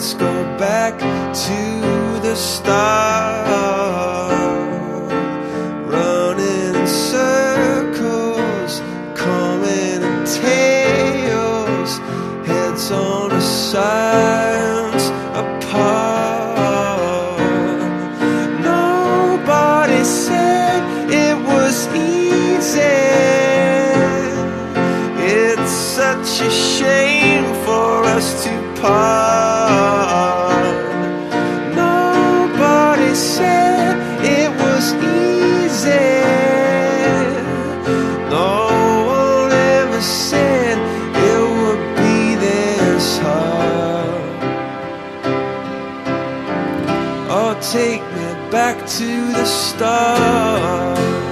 let's go back to the start. Running in circles, coming in tails, heads on the sides apart. Nobody said it was easy. It's such a shame for us to part. Nobody said it was easy. No one ever said it would be this hard. Oh, take me back to the start.